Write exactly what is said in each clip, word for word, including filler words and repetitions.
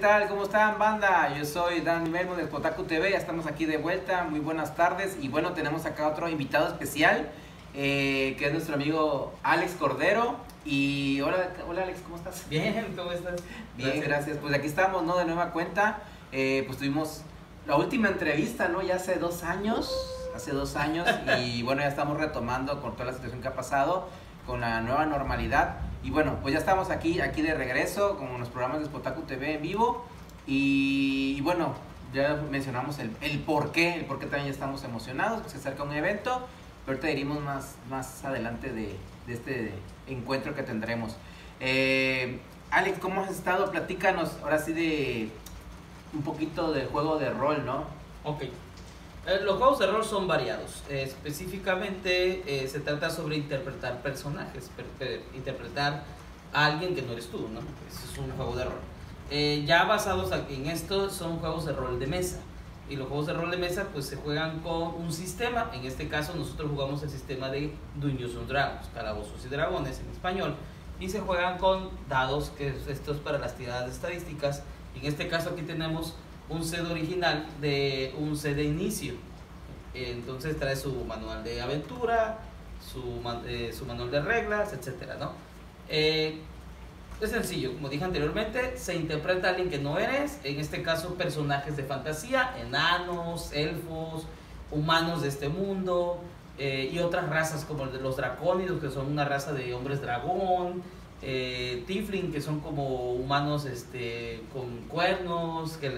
tal? ¿Cómo están, banda? Yo soy Dan Melmo de Kotaku T V, ya estamos aquí de vuelta, muy buenas tardes. Y bueno, tenemos acá otro invitado especial, eh, que es nuestro amigo Alex Cordero. Y hola, hola Alex, ¿cómo estás? Bien, ¿cómo estás? Bien, gracias. gracias. Pues aquí estamos, ¿no? De nueva cuenta, eh, pues tuvimos la última entrevista, ¿no? Ya hace dos años, hace dos años, y bueno, ya estamos retomando con toda la situación que ha pasado, con la nueva normalidad. Y bueno, pues ya estamos aquí, aquí de regreso con los programas de Kotaku T V en vivo. Y, y bueno, ya mencionamos el, el por qué, el por qué también ya estamos emocionados, que se acerca un evento, pero ahorita diremos más, más adelante de, de este encuentro que tendremos. Eh, Alex, ¿cómo has estado? Platícanos ahora sí de un poquito de juego de rol, ¿no? Ok. Eh, los juegos de rol son variados. Eh, específicamente eh, se trata sobre interpretar personajes, per, per, interpretar a alguien que no eres tú, ¿no? Eso es un juego de rol. Eh, ya basados en esto son juegos de rol de mesa. Y los juegos de rol de mesa pues se juegan con un sistema. En este caso nosotros jugamos el sistema de Dungeons and Dragons, Calabozos y Dragones en español. Y se juegan con dados, que esto es para las tiradas de estadísticas. En este caso aquí tenemos un set original de un set de inicio. Entonces trae su manual de aventura, su, eh, su manual de reglas, etcétera, ¿no? Eh, es sencillo, como dije anteriormente, se interpreta a alguien que no eres, en este caso personajes de fantasía, enanos, elfos, humanos de este mundo, eh, y otras razas como los dracónidos, que son una raza de hombres dragón, eh, tiefling, que son como humanos este, con cuernos, que,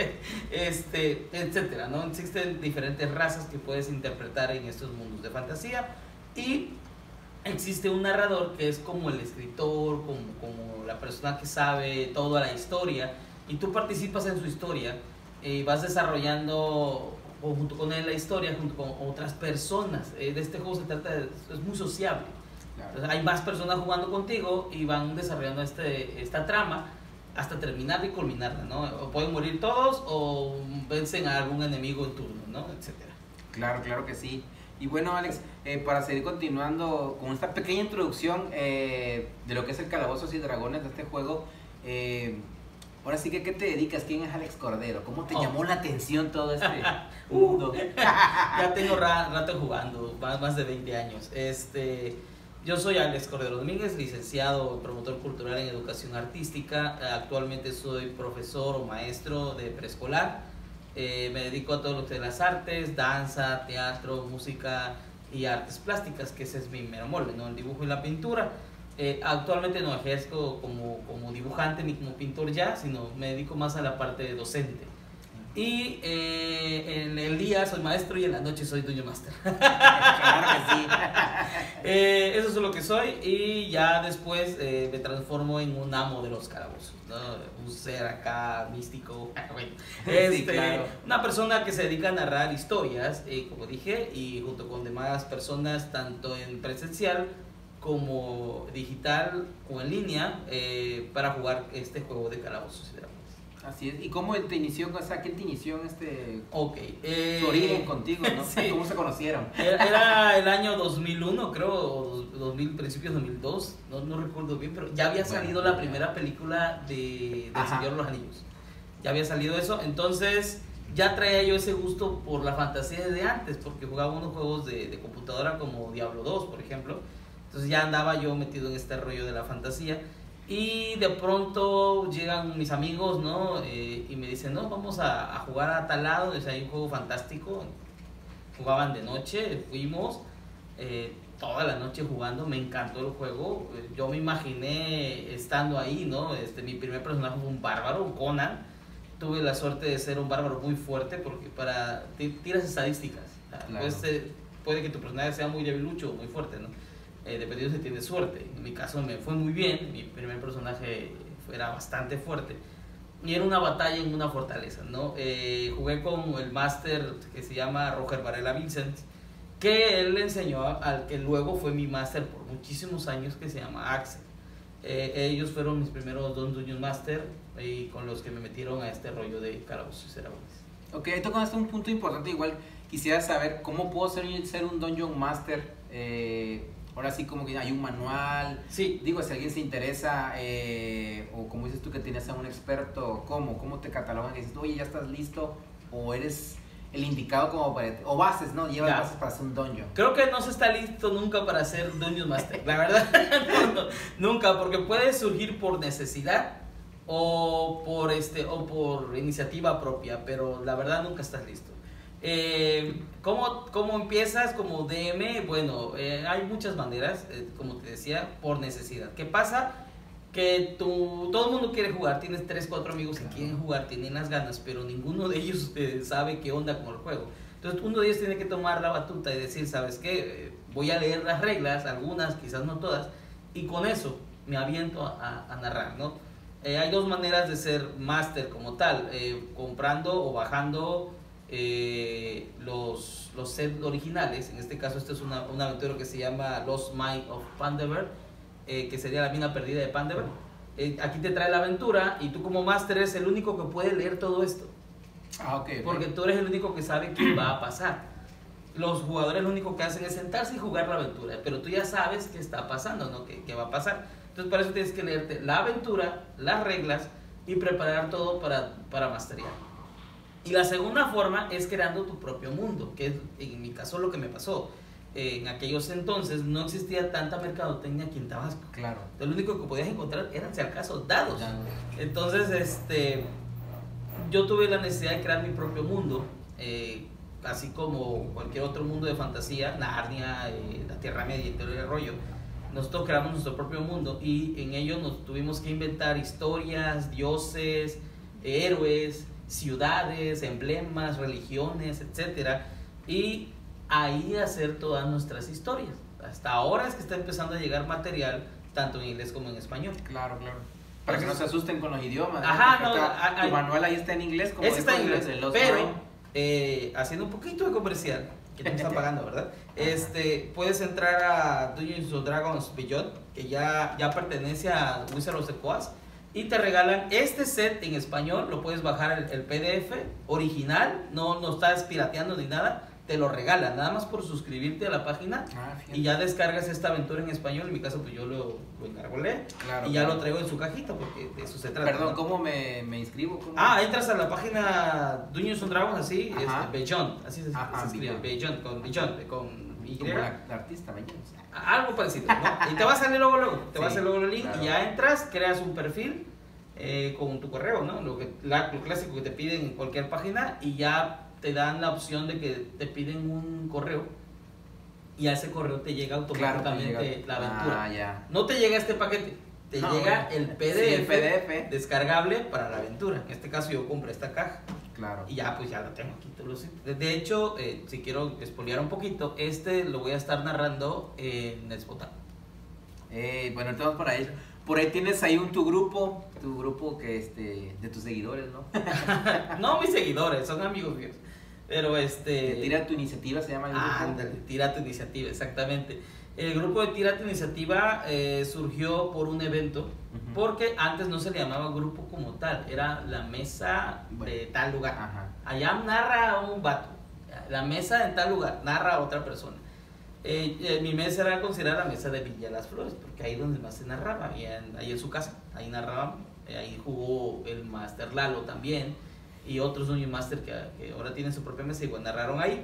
este, etcétera, ¿no? Existen diferentes razas que puedes interpretar en estos mundos de fantasía, y existe un narrador que es como el escritor, como, como la persona que sabe toda la historia, y tú participas en su historia y vas desarrollando junto con él la historia, junto con otras personas. Eh, de este juego se trata de, es muy sociable. Claro. Entonces, hay más personas jugando contigo y van desarrollando este, esta trama hasta terminar y culminarla, ¿no? O pueden morir todos o vencen a algún enemigo en turno, ¿no? Etcétera. Claro, claro que sí. Y bueno, Alex, eh, para seguir continuando con esta pequeña introducción eh, de lo que es el Calabozos y Dragones de este juego, eh, ahora sí que, ¿qué te dedicas? ¿Quién es Alex Cordero? ¿Cómo te oh. llamó la atención todo este mundo? Ya tengo rato jugando, más, más de veinte años. Este, yo soy Alex Cordero Domínguez, licenciado promotor cultural en educación artística. Actualmente soy profesor o maestro de preescolar. Eh, me dedico a todo lo que es las artes, danza, teatro, música y artes plásticas, que ese es mi mero mole, ¿no? El dibujo y la pintura. Eh, actualmente no ejerzo como, como dibujante ni como pintor ya, sino me dedico más a la parte docente. Y eh, en el día soy maestro y en la noche soy Dungeon Master. Claro que sí. eh, eso es lo que soy, y ya después eh, me transformo en un amo de los calabozos, ¿no? Un ser acá místico. Este, sí, claro. Una persona que se dedica a narrar historias, eh, como dije, y junto con demás personas, tanto en presencial como digital o en línea, eh, para jugar este juego de Calabozos y Dragones. Así es. ¿Y cómo te inició? O sea, ¿quién te inició en este Ok, eh, su origen contigo, ¿no? Sí. ¿Cómo se conocieron? Era, era el año dos mil uno, creo, o dos mil, principios de dos mil dos, no, no recuerdo bien, pero ya había salido bueno, la primera película de, de El Señor de los Anillos. Ya había salido eso, entonces ya traía yo ese gusto por la fantasía desde antes, porque jugaba unos juegos de, de computadora como Diablo dos, por ejemplo. Entonces ya andaba yo metido en este rollo de la fantasía. Y de pronto llegan mis amigos, ¿no? Eh, y me dicen, no, vamos a, a jugar a tal lado, o sea, hay un juego fantástico. Jugaban de noche, fuimos eh, toda la noche jugando, me encantó el juego. Yo me imaginé estando ahí, ¿no? Este, mi primer personaje fue un bárbaro, un Conan. Tuve la suerte de ser un bárbaro muy fuerte, porque para tiras estadísticas. Claro. Pues, eh, puede que tu personaje sea muy debilucho o muy fuerte, ¿no? Eh, dependiendo si tienes suerte. En mi caso me fue muy bien, mi primer personaje era bastante fuerte y era una batalla en una fortaleza, ¿no? Eh, jugué con el máster que se llama Roger Varela Vincent, que él le enseñó al que luego fue mi máster por muchísimos años, que se llama Axel. Eh, ellos fueron mis primeros dos Dungeon Master y con los que me metieron a este rollo de Calabozos y Dragones. Ok, ahí tocaste un punto importante. Igual quisiera saber cómo puedo ser, ser un Dungeon Master. Eh, ahora sí como que hay un manual. Sí. Digo, si alguien se interesa, eh, o como dices tú que tienes a un experto, ¿cómo? ¿Cómo te catalogan? Que dices, oye, ya estás listo, o eres el indicado como para, o bases, ¿no? Llevas Ya. bases para hacer un dungeon. Creo que no se está listo nunca para hacer Dungeon Master, la verdad, no, no, nunca, porque puede surgir por necesidad o por, este, o por iniciativa propia, pero la verdad nunca estás listo. Eh, ¿cómo, ¿Cómo empiezas como D M? Bueno, eh, hay muchas maneras, eh, como te decía, por necesidad. ¿Qué pasa? Que tú, todo el mundo quiere jugar, tienes tres, cuatro amigos que Claro. quieren jugar, tienen las ganas, pero ninguno de ellos eh, sabe qué onda con el juego. Entonces uno de ellos tiene que tomar la batuta y decir, ¿sabes qué? Eh, voy a leer las reglas, algunas, quizás no todas, y con eso me aviento a, a narrar, ¿no? Eh, hay dos maneras de ser máster como tal, eh, comprando o bajando eh, los, los sets originales. En este caso, este es una, una aventura que se llama Lost Mine of Pandever, eh, que sería la mina perdida de Pandever. Eh, aquí te trae la aventura y tú como máster eres el único que puede leer todo esto. Ah, ok. okay. Porque tú eres el único que sabe qué va a pasar. Los jugadores lo único que hacen es sentarse y jugar la aventura, pero tú ya sabes qué está pasando, ¿no? ¿Qué, qué va a pasar? Entonces para eso tienes que leerte la aventura, las reglas y preparar todo para, para masterear. Y la segunda forma es creando tu propio mundo, que es en mi caso lo que me pasó. Eh, en aquellos entonces no existía tanta mercadotecnia aquí en Tabasco. Claro. Entonces, lo único que podías encontrar eran, si al caso, dados. Ya. Entonces, este, yo tuve la necesidad de crear mi propio mundo, eh, así como cualquier otro mundo de fantasía, Narnia, eh, la Tierra Media y todo el rollo. Nosotros creamos nuestro propio mundo y en ello nos tuvimos que inventar historias, dioses, héroes, ciudades, emblemas, religiones, etcétera, y ahí hacer todas nuestras historias. Hasta ahora es que está empezando a llegar material tanto en inglés como en español. Claro, claro. Para que no se asusten con los idiomas. Ajá, ¿no? no, Está, hay- tu manual ahí está en inglés. Como Ese está en dijo inglés, de Lost pero Mine. eh, haciendo un poquito de comercial, que no me está pagando, ¿verdad? Este, puedes entrar a Dungeons and Dragons Beyond, que ya, ya pertenece a Wizards of the Coast, y te regalan este set en español. Lo puedes bajar el, el P D F original, no, no estás pirateando ni nada, te lo regalan, nada más por suscribirte a la página. Ah, fíjate. Y ya descargas esta aventura en español. En mi caso, pues yo lo, lo encargo leer. Claro, Y ya claro. lo traigo en su cajita, porque de eso se trata. Perdón, ¿no? ¿cómo me, me inscribo? ¿Cómo? Ah, entras a la página Dungeons and Dragons, así, Ajá. este, Beyond, así se, Ajá, se escribe, Beyond. Beyond, con Beyond, con Y. Como la, la artista, vaya. Algo parecido, ¿no? Y te va a salir luego, luego, te Sí, va a salir luego el link, claro. y ya entras, creas un perfil eh, con tu correo, ¿no? Lo, que, la- lo clásico que te piden en cualquier página, y ya te dan la opción de que te piden un correo, y a ese correo te llega Claro, automáticamente te llega- la aventura. Ah, ya. No te llega este paquete, te No, llega ya. el P D F, Sí, el P D F. descargable para la aventura. En este caso yo compré esta caja. Claro. Y ya, pues ya lo tengo aquí. Te lo sé. De hecho, eh, si quiero espolear un poquito, este lo voy a estar narrando en Spotify. Eh, bueno, entonces por ahí, por ahí tienes ahí un tu grupo, tu grupo que este, de tus seguidores, ¿no? No mis seguidores, son amigos míos. Pero Que este. tira tu iniciativa, se llama el grupo. Ah, ándale, Tira tu Iniciativa, exactamente. El grupo de Tira tu Iniciativa eh, surgió por un evento, Ujú. porque antes no se le llamaba grupo como tal, era la mesa Bueno. de tal lugar. Ajá. Allá narra un vato, la mesa en tal lugar, narra a otra persona. Eh, eh, mi mesa era considerada la mesa de Villa Las Flores, porque ahí es donde más se narraba, ahí en, ahí en su casa, ahí narraban, eh, ahí jugó el Master Lalo también, y otros Dungeon Master que, que ahora tienen su propia mesa y igual narraron ahí.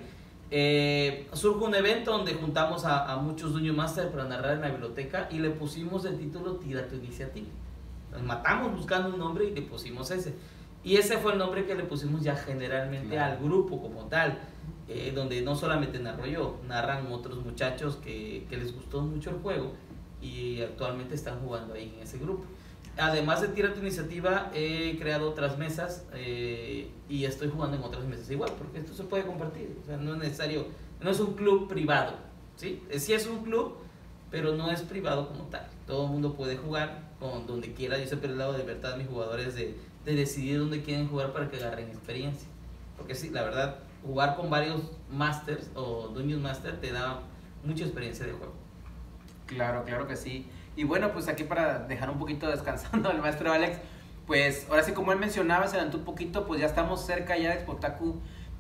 Eh, surge un evento donde juntamos a, a muchos Dungeon Master para narrar en la biblioteca y le pusimos el título Tira tu Iniciativa. Nos matamos buscando un nombre y le pusimos ese. Y ese fue el nombre que le pusimos ya generalmente Claro. al grupo como tal, eh, donde no solamente narro yo, narran otros muchachos que, que les gustó mucho el juego y actualmente están jugando ahí en ese grupo. Además de Tira tu Iniciativa, he creado otras mesas eh, y estoy jugando en otras mesas igual, porque esto se puede compartir. O sea, no es necesario, no es un club privado, ¿sí? Eh, Sí es un club, pero no es privado como tal. Todo el mundo puede jugar con donde quiera. Yo siempre he dado de libertad a mis jugadores de, de decidir dónde quieren jugar para que agarren experiencia. Porque sí, la verdad, jugar con varios masters o Dungeon Master te da mucha experiencia de juego. Claro, claro que sí. Y bueno, pues aquí para dejar un poquito descansando al maestro Alex, pues ahora sí como él mencionaba, se adelantó un poquito, pues ya estamos cerca ya de Expotaku,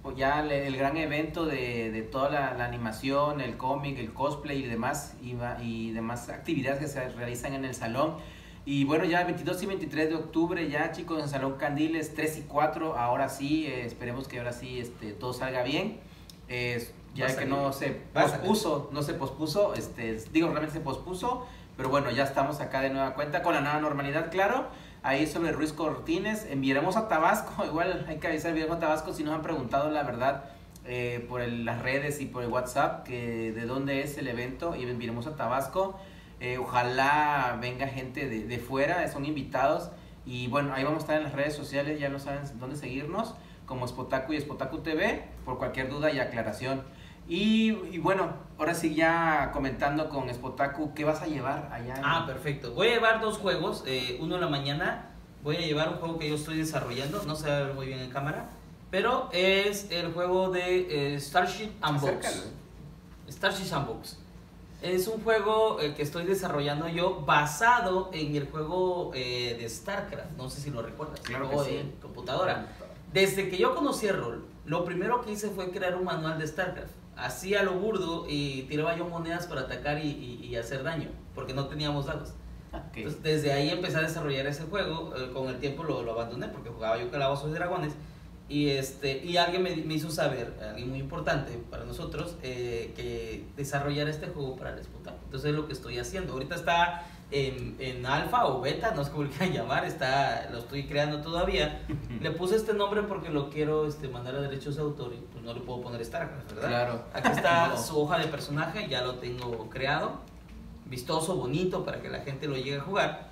pues ya el, el gran evento de, de toda la, la animación, el cómic, el cosplay y demás, y, va- y demás actividades que se realizan en el salón. Y bueno, ya el veintidós y veintitrés de octubre ya, chicos, en Salón Candiles tres y cuatro, ahora sí, eh, esperemos que ahora sí este, todo salga bien. Eh, ya que no se pospuso, no se pospuso, este, digo, realmente se pospuso, pero bueno, ya estamos acá de nueva cuenta con la nueva normalidad, claro. Ahí sobre Ruiz Cortines, enviaremos a Tabasco, igual hay que avisar, enviaremos a Tabasco si nos han preguntado la verdad eh, por el- las redes y por el WhatsApp, que de dónde es el evento, y enviaremos a Tabasco. Eh, ojalá venga gente de, de fuera, son invitados. Y bueno, ahí vamos a estar en las redes sociales, ya no saben dónde seguirnos, como Spotaku y Spotaku T V, por cualquier duda y aclaración. Y, y bueno, ahora sí ya comentando con Spotaku, ¿qué vas a llevar allá? en- Ah, perfecto. Voy a llevar dos juegos, eh, uno en la mañana. Voy a llevar un juego que yo estoy desarrollando, no se va a ver muy bien en cámara, pero es el juego de eh, Starship and Acércalo. Box. Starship Sandbox. Es un juego eh, que estoy desarrollando yo basado en el juego eh, de StarCraft. No sé si lo recuerdas. Claro el que juego sí. de computadora. Desde que yo conocí el rol, lo primero que hice fue crear un manual de StarCraft. Hacía lo burdo y tiraba yo monedas para atacar y, y- y hacer daño, porque no teníamos dados. Ok. Entonces, desde ahí empecé a desarrollar ese juego. eh, con el tiempo lo, lo abandoné porque jugaba yo Calabozos y Dragones. Y, este, y alguien me, me hizo saber, alguien muy importante para nosotros, eh, que desarrollar este juego para el Spotaku. Entonces es lo que estoy haciendo. Ahorita está en, en alfa o beta, no sé cómo le quieran llamar, está, lo estoy creando todavía. Le puse este nombre porque lo quiero este, mandar a derechos de autor y pues no le puedo poner StarCraft, ¿verdad? Claro. Aquí está No. su hoja de personaje, ya lo tengo creado, vistoso, bonito, para que la gente lo llegue a jugar.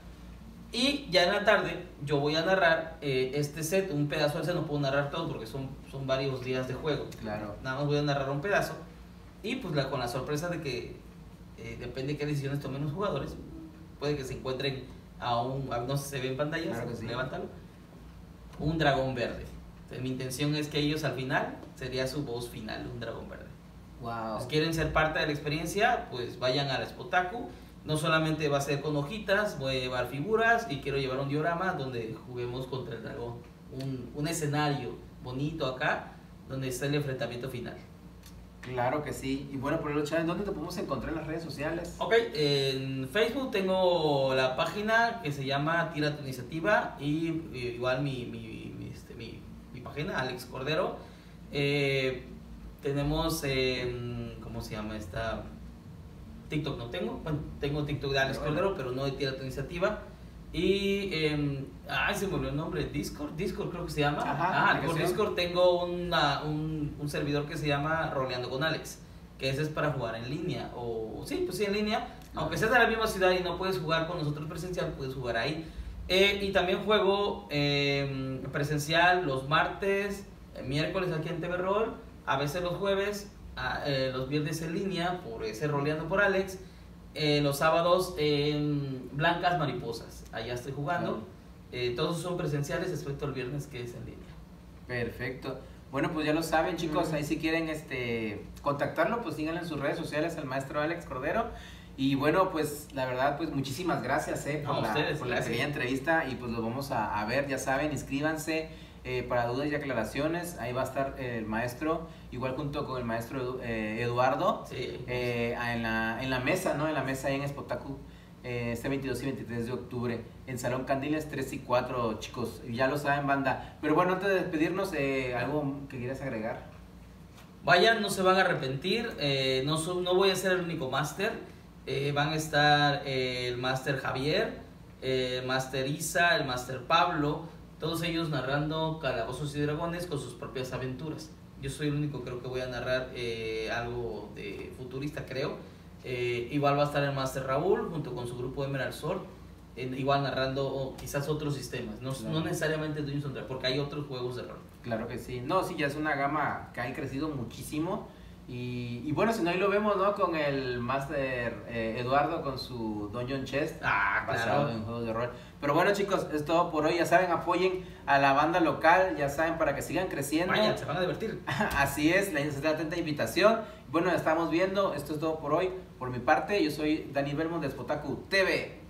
Y ya en la tarde yo voy a narrar eh, este set, un pedazo del set, no puedo narrar todo porque son, son varios días de juego. Claro. Nada más voy a narrar un pedazo. Y pues la, con la sorpresa de que eh, depende de qué decisiones tomen los jugadores, puede que se encuentren a un, a- no sé si se ve en pantalla, Claro que sí. levántalo, un dragón verde. Entonces, mi intención es que ellos al final, sería su voz final, un dragón verde. Wow. Pues, quieren ser parte de la experiencia, pues vayan a la Spotaku. No solamente va a ser con hojitas, voy a llevar figuras y quiero llevar un diorama donde juguemos contra el dragón. Un, un escenario bonito acá, donde está el enfrentamiento final. Claro que sí. Y bueno, por el chat, ¿dónde te podemos encontrar en las redes sociales? Ok, en Facebook tengo la página que se llama Tira tu Iniciativa y eh, igual mi, mi, mi, este, mi, mi página, Alex Cordero. Eh, tenemos, eh, ¿cómo se llama esta? TikTok no tengo, bueno, tengo TikTok de Alex Pero bueno. Cordero, pero no de Tira tu Iniciativa. Y, eh, ay, se me olvidó el nombre, Discord, Discord creo que se llama. Ajá, ah, por aplicación. Discord tengo una, un, un servidor que se llama Roleando con Alex, que ese es para jugar en línea, o sí, pues sí, en línea. Aunque seas de la misma ciudad y no puedes jugar con nosotros presencial, puedes jugar ahí. Eh, y también juego eh, presencial los martes, eh, miércoles aquí en T V Roll, a veces los jueves, a- eh, los viernes en línea, por ese Roleando por Alex. Eh, los sábados en Blancas Mariposas, allá estoy jugando. Eh, todos son presenciales, excepto el viernes que es en línea. Perfecto. Bueno, pues ya lo saben, chicos. Ahí si quieren este contactarlo, pues síganlo en sus redes sociales al maestro Alex Cordero. Y bueno, pues la verdad, pues muchísimas gracias eh, por, No, la, ustedes, por la gracias. pequeña entrevista. Y pues lo vamos a, a ver, ya saben, inscríbanse eh, para dudas y aclaraciones. Ahí va a estar el maestro, igual junto con el maestro Edu- eh, Eduardo, Sí. eh, en, la, en la mesa, ¿no? En la mesa ahí en Spotaku. eh, Este veintidós y veintitrés de octubre en Salón Candiles tres y cuatro, chicos, ya lo saben, banda. Pero bueno, antes de despedirnos, eh, ¿algo que quieras agregar? Vayan, no se van a arrepentir. eh, no, so- no voy a ser el único máster. Eh, van a estar eh, el máster Javier, eh, el máster Isa, el máster Pablo. Todos ellos narrando Calabozos y Dragones con sus propias aventuras. Yo soy el único, creo que voy a narrar eh, algo de futurista, creo. Eh, igual va a estar el máster Raúl junto con su grupo de Emerald Sword. eh, igual narrando oh, quizás otros sistemas. No, Claro. no necesariamente Dungeons and Dragons, porque hay otros juegos de rol. Claro que sí. No, sí, ya es una gama que ha crecido muchísimo. Y, y bueno, si no, ahí lo vemos, ¿no? Con el Master eh, Eduardo, con su Dungeon Chest, Ah, basado claro. en juegos de rol. Pero bueno, chicos, es todo por hoy. Ya saben, apoyen a la banda local, ya saben, para que sigan creciendo. Vayan, se van a divertir. Así es, la atenta invitación. Bueno, estamos viendo. Esto es todo por hoy. Por mi parte, yo soy Dani Belmont de Spotaku T V.